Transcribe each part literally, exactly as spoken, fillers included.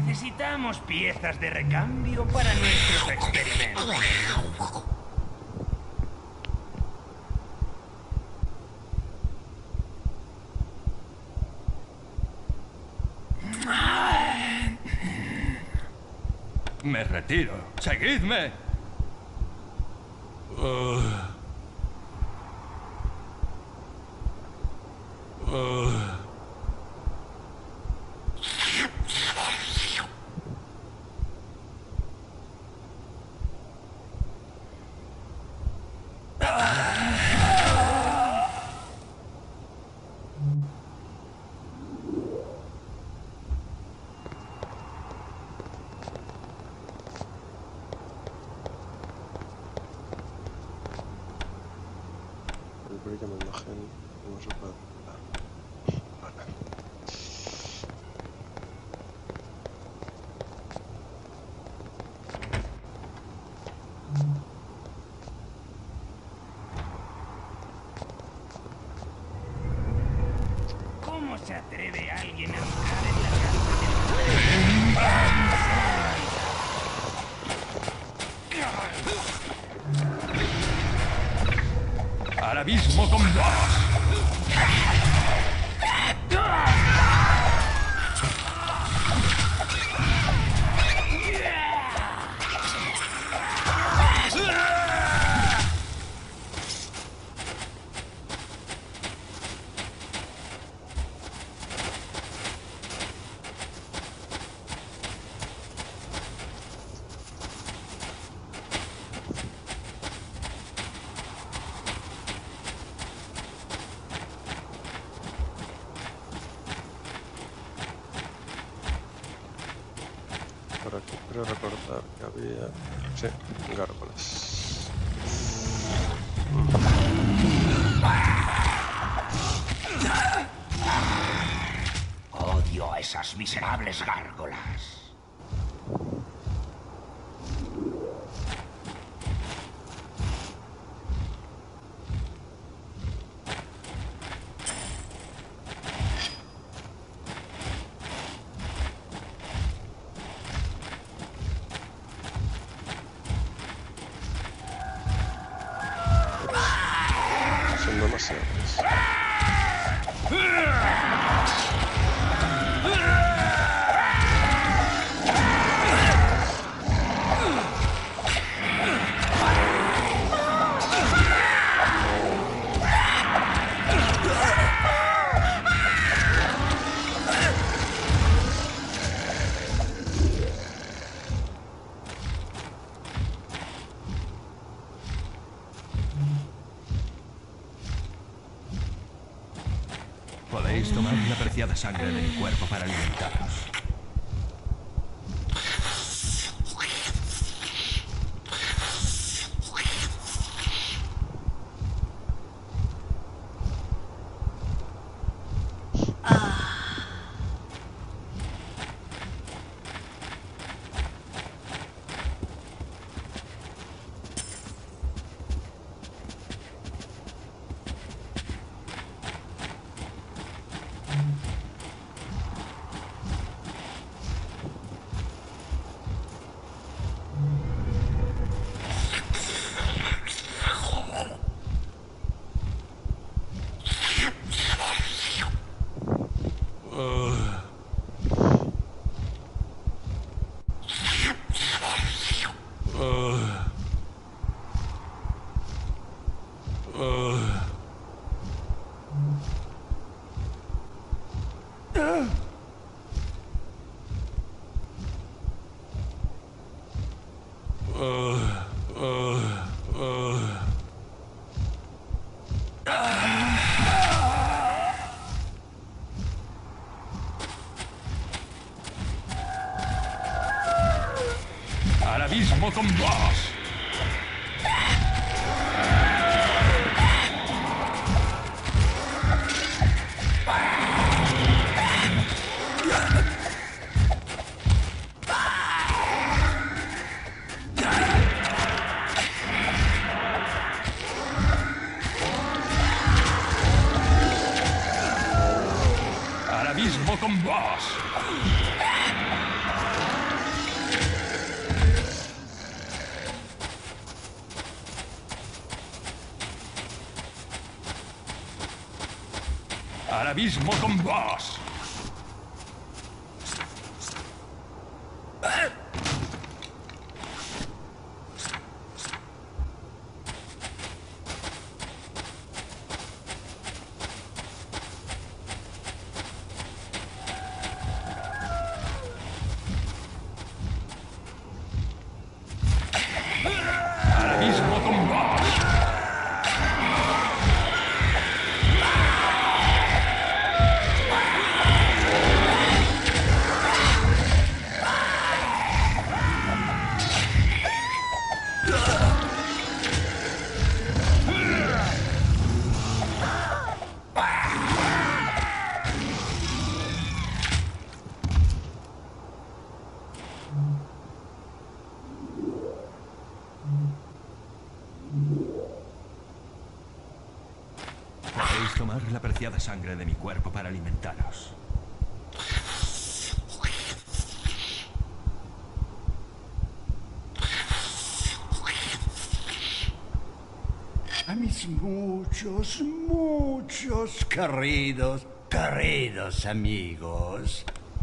Necesitamos piezas de recambio para nuestros experimentos. Me retiro. ¡Seguidme! Uh. Uh. Publica una imagen no se puede ocultar. Vale. ¿Cómo se atreve alguien a entrar en la casa de... ¡Al abismo con vos! Por aquí creo recordar que había... Sí, gárgolas. Odio a esas miserables gárgolas. Son demasiados. Podéis tomar la preciada sangre de mi cuerpo para alimentaros. ¡Al abismo con vos! ¡Al abismo con vos! Al abismo con vos. Al abismo con vos. Podéis tomar la preciada sangre de mi cuerpo para alimentaros. A mis muchos, muchos queridos, queridos amigos.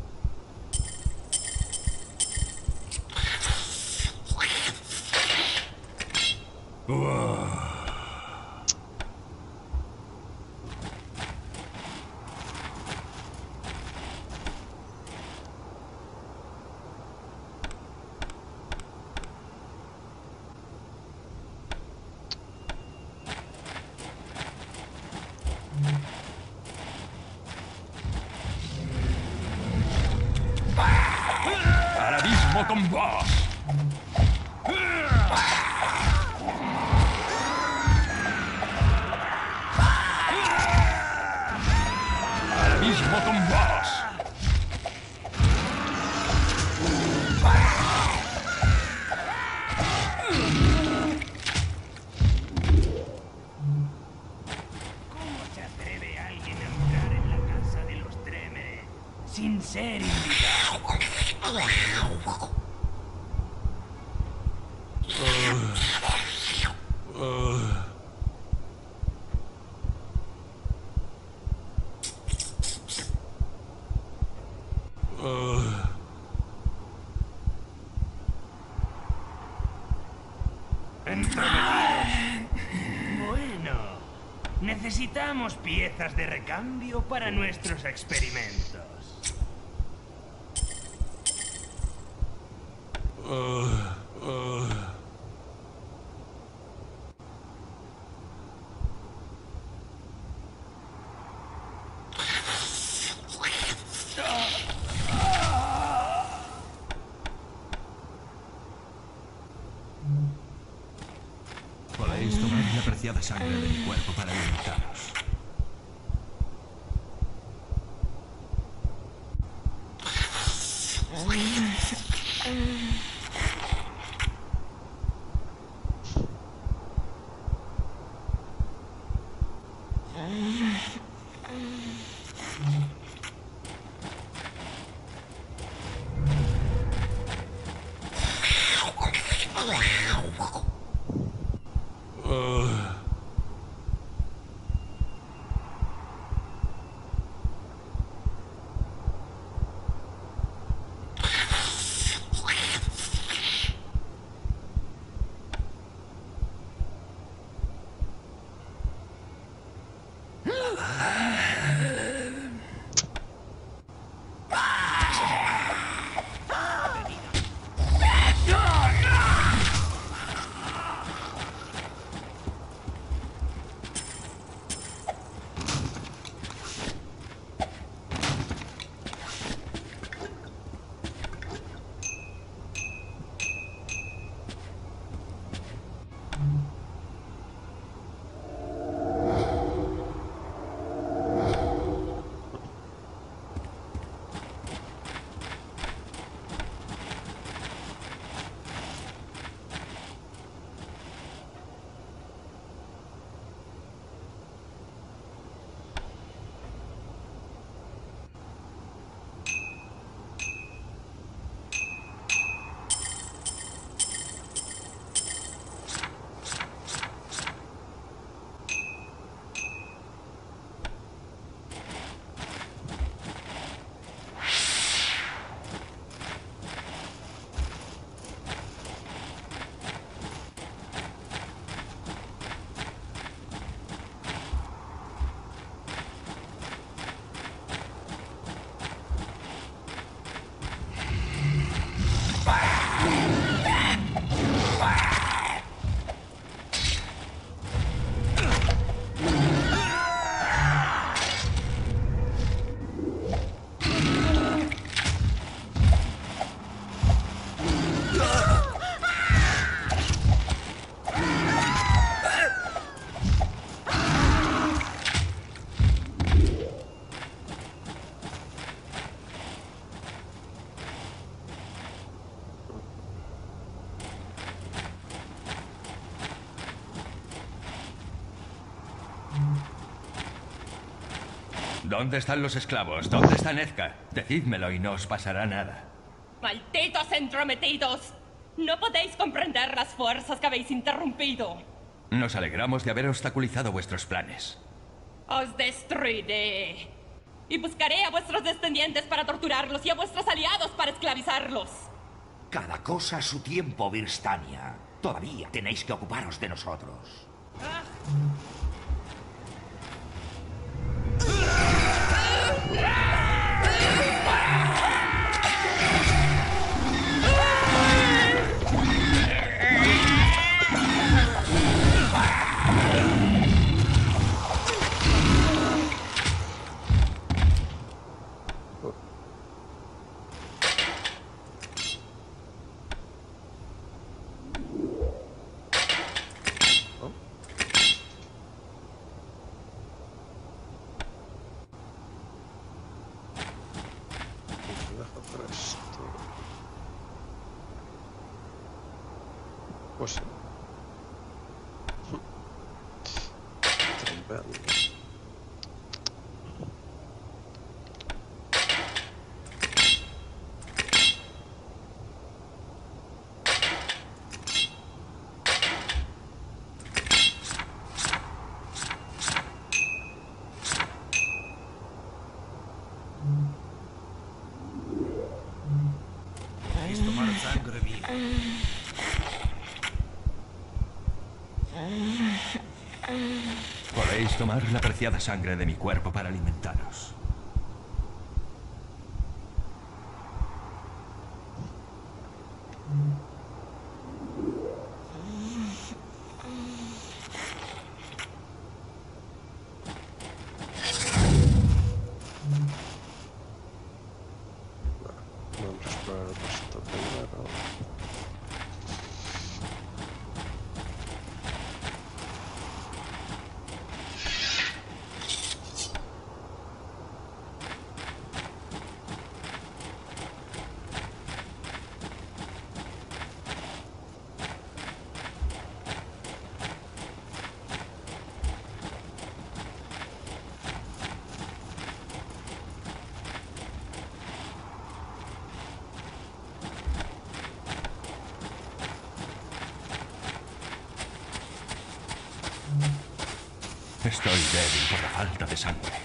Al abismo con vos. Al abismo con vos. ¿Cómo se atreve alguien a entrar en la casa de los Tremere sin ser invitado? Entrometidos. Bueno, necesitamos piezas de recambio para nuestros experimentos. Podéis tomar la preciada sangre de mi cuerpo para alimentaros. ¿Dónde están los esclavos? ¿Dónde está Nezca? Decídmelo y no os pasará nada. ¡Malditos entrometidos! No podéis comprender las fuerzas que habéis interrumpido. Nos alegramos de haber obstaculizado vuestros planes. Os destruiré. Y buscaré a vuestros descendientes para torturarlos y a vuestros aliados para esclavizarlos. Cada cosa a su tiempo, Virstania. Todavía tenéis que ocuparos de nosotros. Pues sí. Trompeando. ¿Queréis tomar sangre mía? Podéis tomar la preciada sangre de mi cuerpo para alimentaros. Vamos a explorar el resto primero. Estoy débil por la falta de sangre.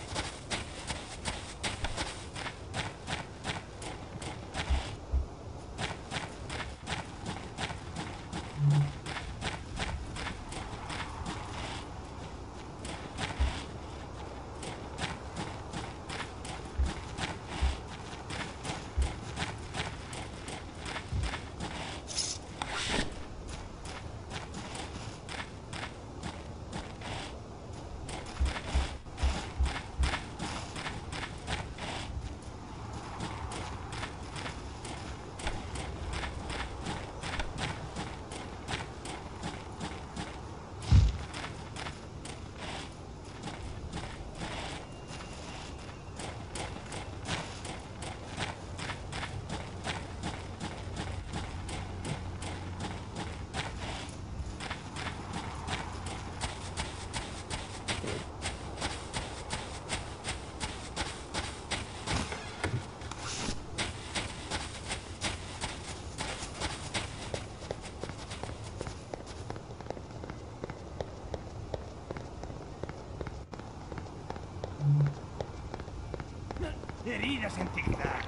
Heridas en antigüedad.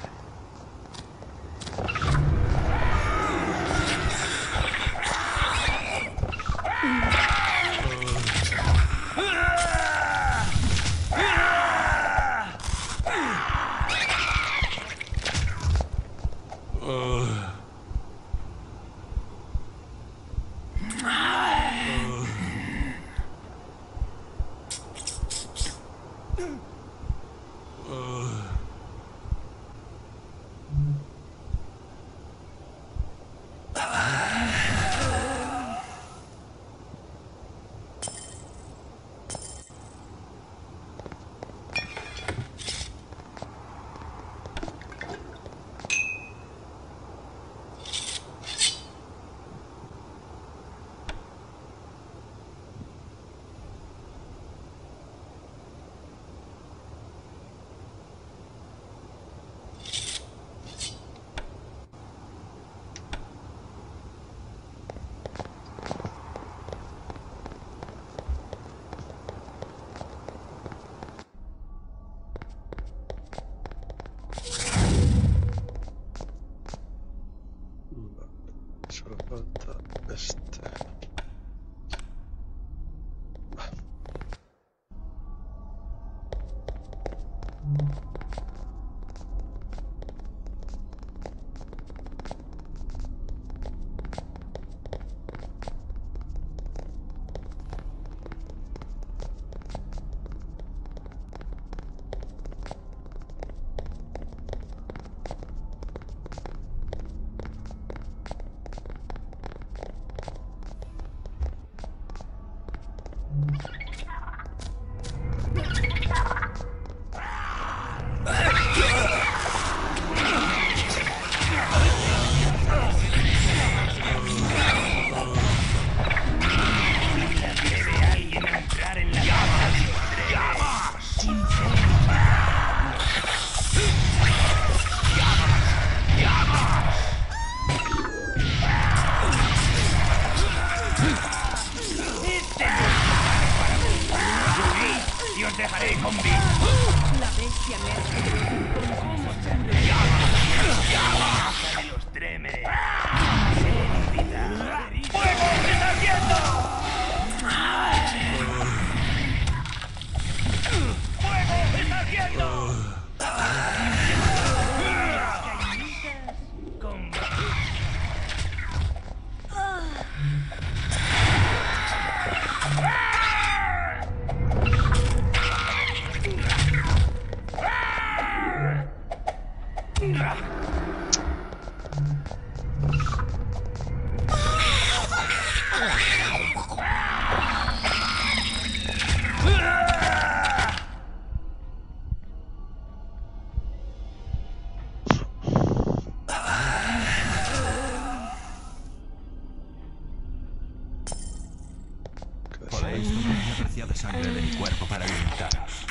Podéis tomar la preciada sangre de mi cuerpo para alimentaros.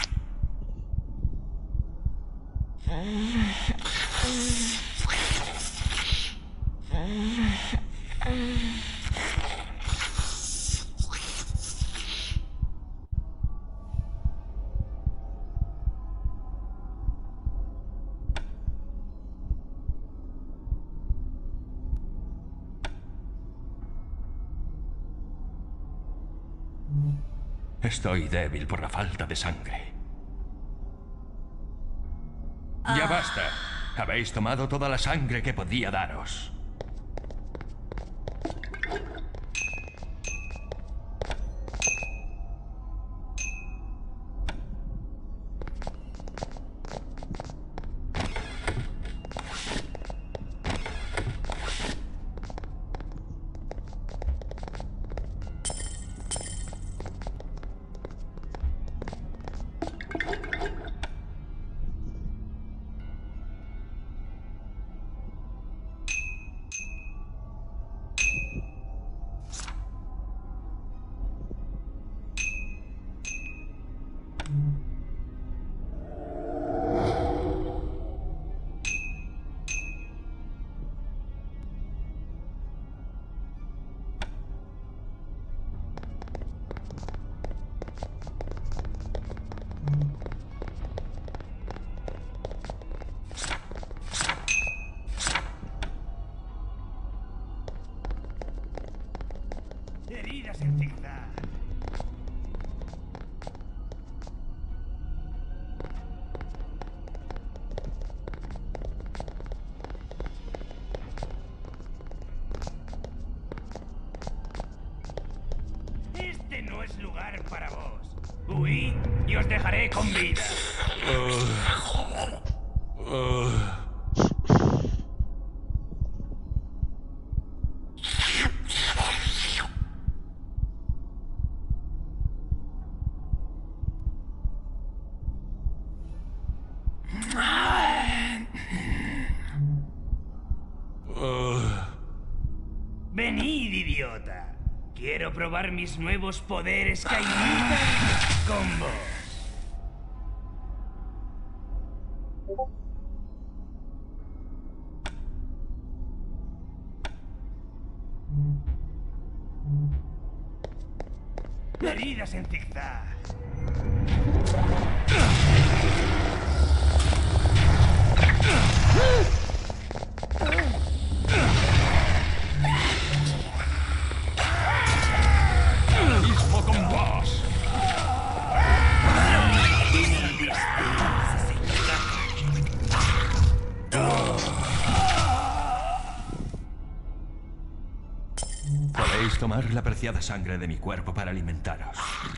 Estoy débil por la falta de sangre. Ya basta. Habéis tomado toda la sangre que podía daros. Heridas en zigzag. Este no es lugar para vos. Huid y os dejaré con vida. Venid, idiota. Quiero probar mis nuevos poderes cainitas con vos. Heridas en zigzag. Mismo con vos. tomar la preciada sangre de mi cuerpo para alimentaros.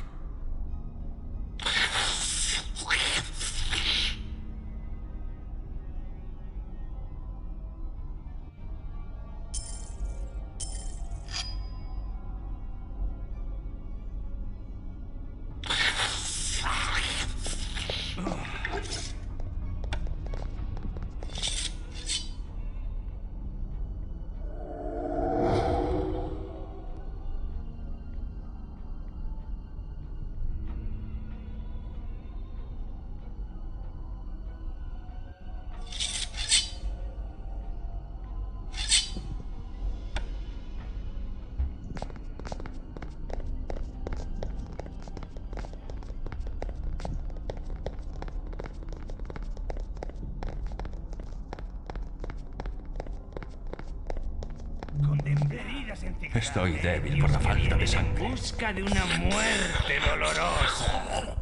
Estoy débil por la falta de sangre. En busca de una muerte dolorosa.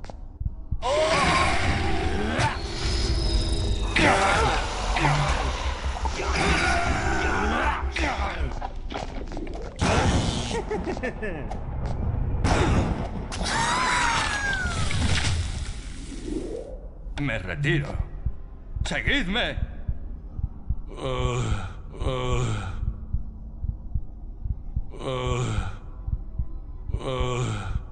Me retiro. ¡Seguidme! Uh, uh, uh, uh.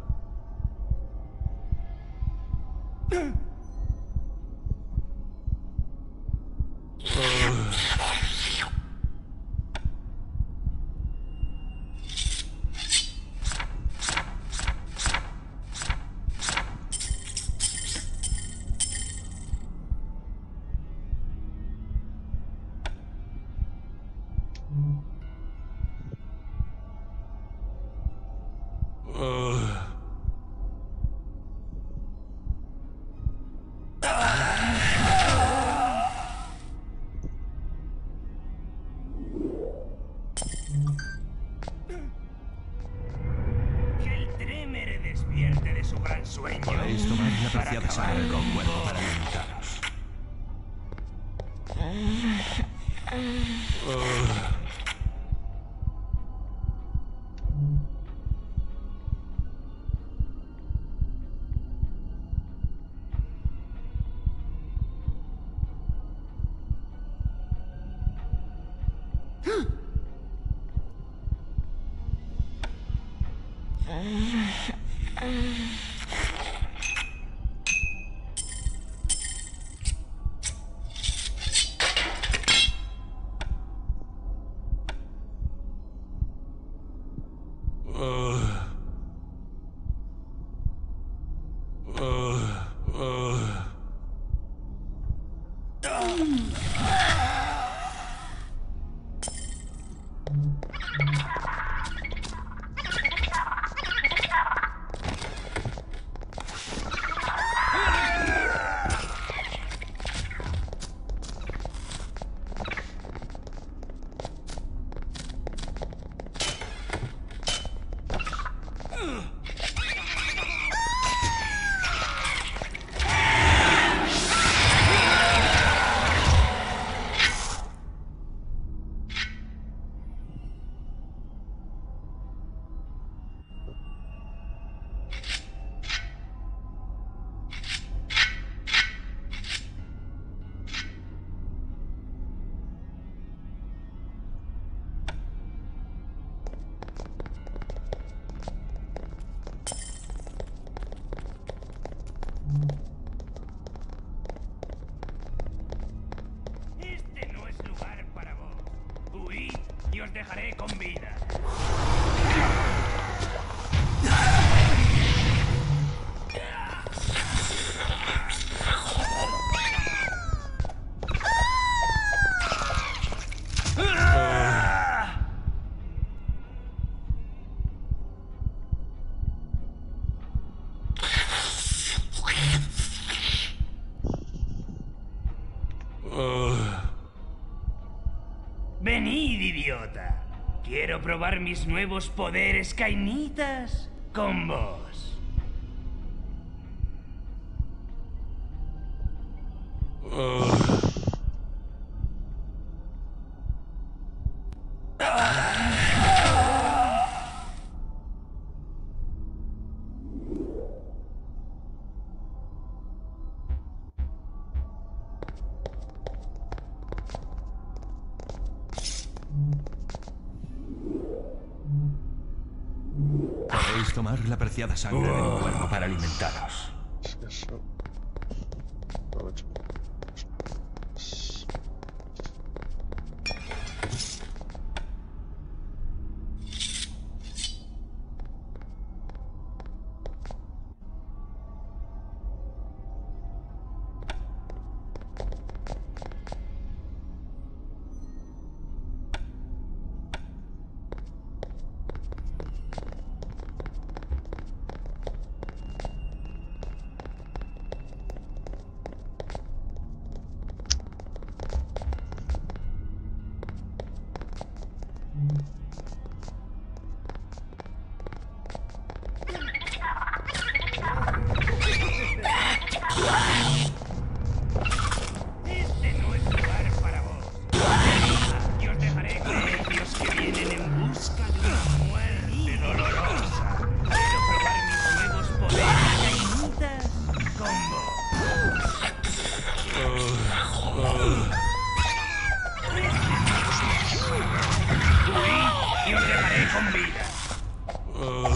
Que el Tremere despierte de su gran sueño. Podéis tomar la para preciada acabar sangre de con mi cuerpo vos. para alimentaros. Este no es lugar para vos. Huid y os dejaré con vida. Venid, idiota. Quiero probar mis nuevos poderes cainitas con vos. Podéis tomar la preciada sangre de mi cuerpo para alimentaros. Si eso... Aprovecho. Este no es lugar para vos. Y os dejaré con ellos que vienen en busca de una muerte dolorosa. Quiero probar mis nuevos poderes cainitas con vos. Huid y os dejaré con vida.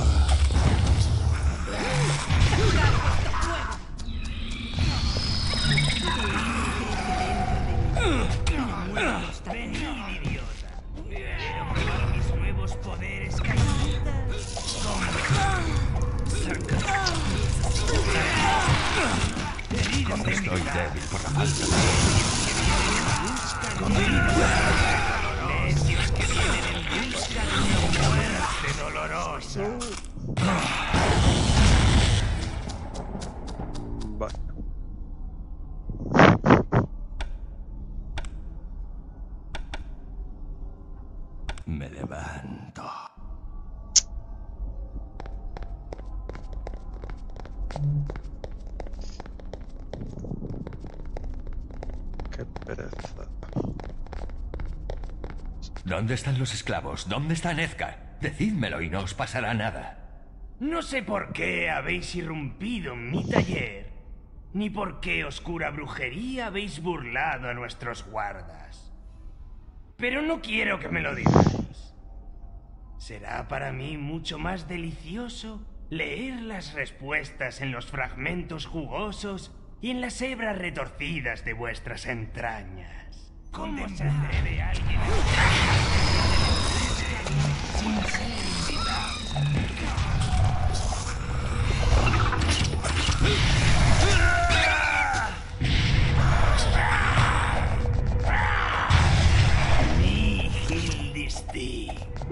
Venid, idiota. Quiero probar mis nuevos poderes cainitas con heridas de Estoy mitad. débil por la falta de... Necios que vienen en busca de una muerte dolorosa. Vale. Me levanto. Qué pereza. ¿Dónde están los esclavos? ¿Dónde está Nezca? Decídmelo y no os pasará nada. No sé por qué habéis irrumpido en mi taller, ni por qué oscura brujería habéis burlado a nuestros guardas. Pero no quiero que me lo digáis. Será para mí mucho más delicioso leer las respuestas en los fragmentos jugosos y en las hebras retorcidas de vuestras entrañas. ¿Cómo se atreve alguien a sin ser invitado? Nihil disti.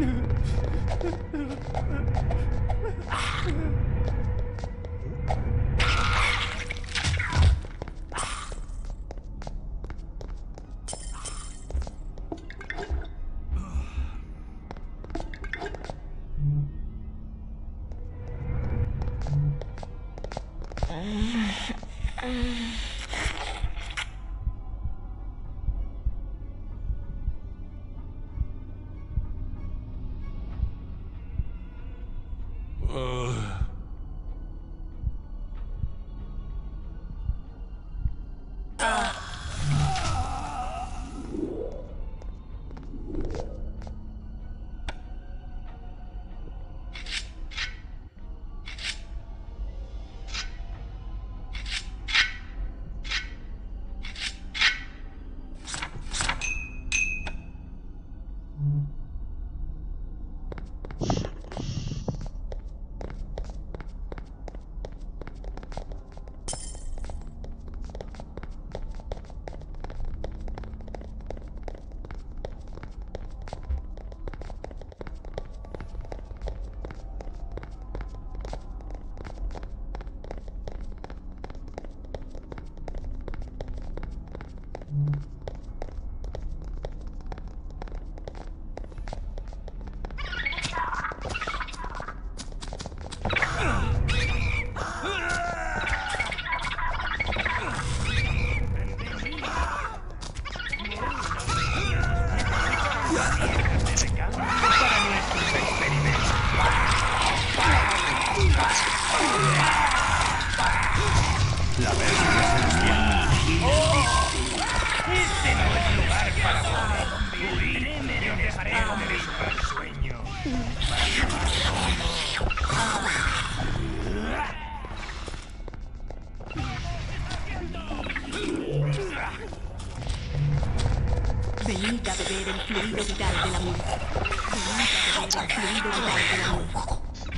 Este no es lugar para vos. Créeme, os dejaré comer el sueño. Venid a beber el fluido vital del amor. Venid a beber el fluido vital del amor.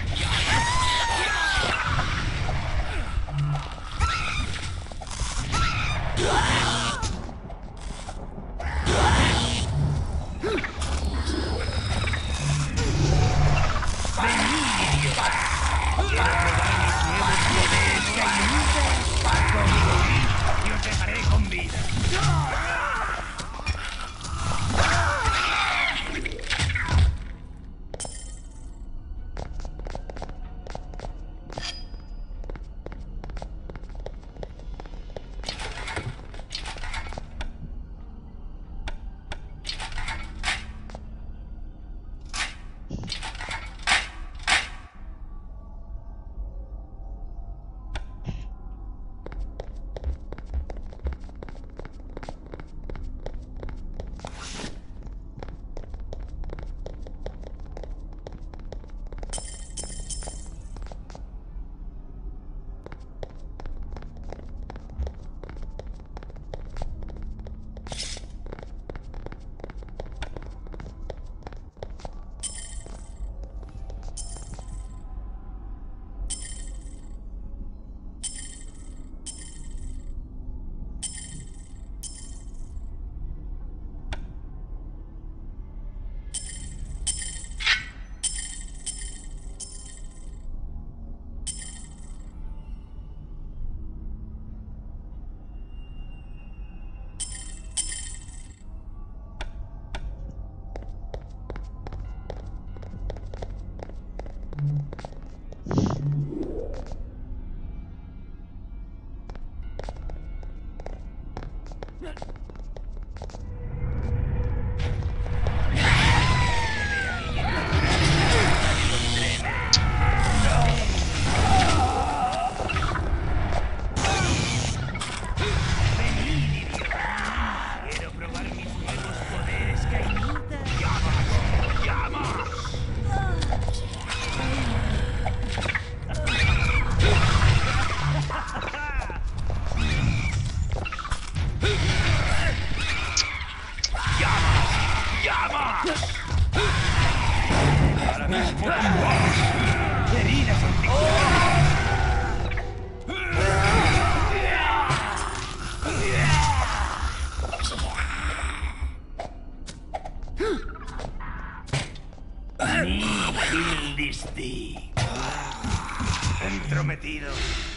Entrometido.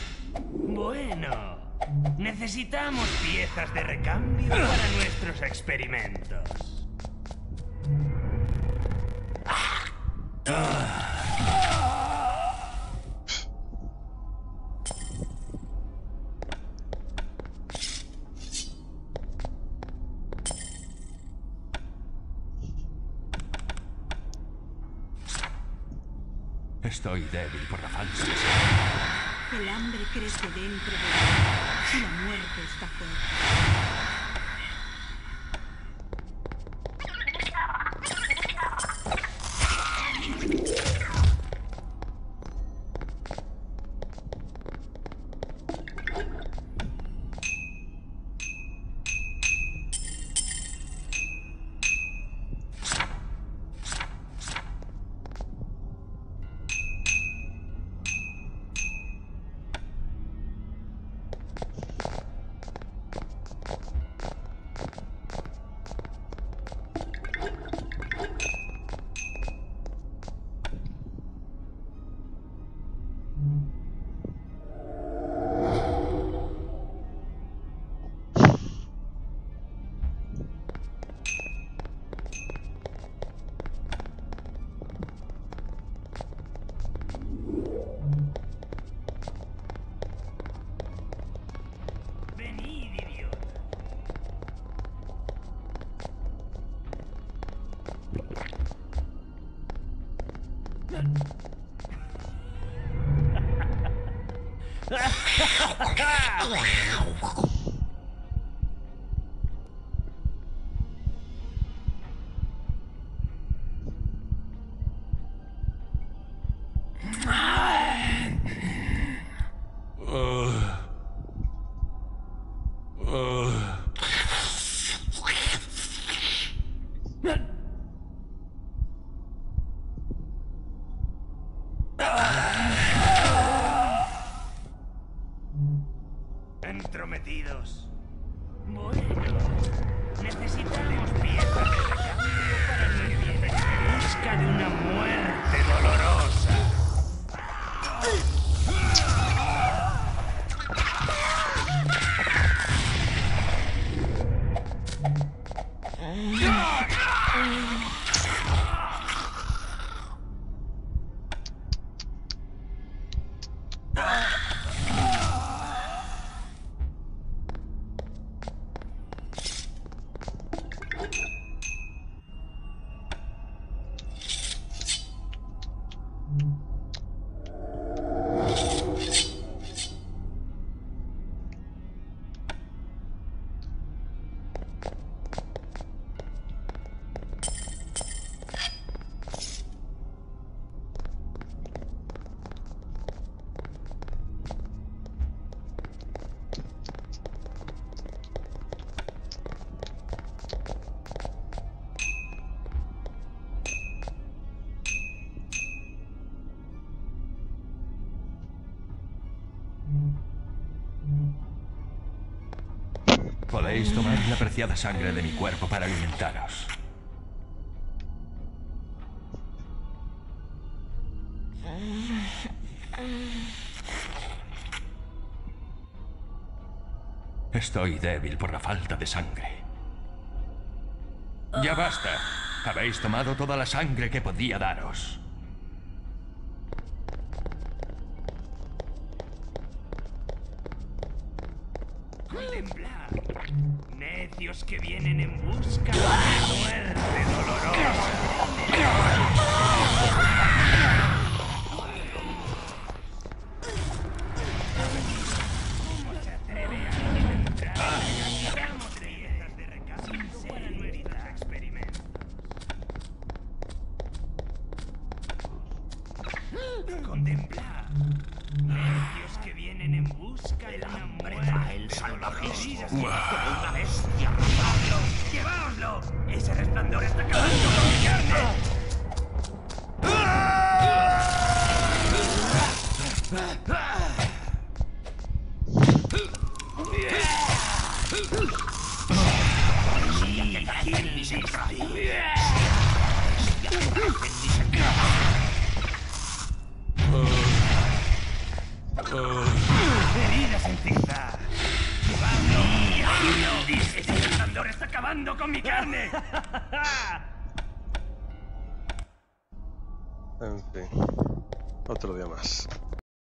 Bueno, necesitamos piezas de recambio para nuestros experimentos. Estoy débil por la falsa. El hambre crece dentro de mí y la muerte está fuera. Entrometidos. Bueno, necesitamos piezas de recambio para el que viene en busca de una muerte dolorosa. Podéis tomar la preciada sangre de mi cuerpo para alimentaros. Estoy débil por la falta de sangre. Ya basta. Habéis tomado toda la sangre que podía daros. Contemplad. Necios que vienen en busca de una muerte dolorosa. ¿Cómo se atreve a entrar? Necesitamos piezas de recambio para nuestros experimentos. Contemplad. Necios que vienen en busca de una muerte El salvajismo dolorosa. como una bestia rapaz. ¡Lleváoslo! ¡Ese resplandor está acabando con mi carne! ¡Heridas en zigzag! ¡Llevadlo! ¡Ese resplandor está acabando con mi carne! En fin, otro día más.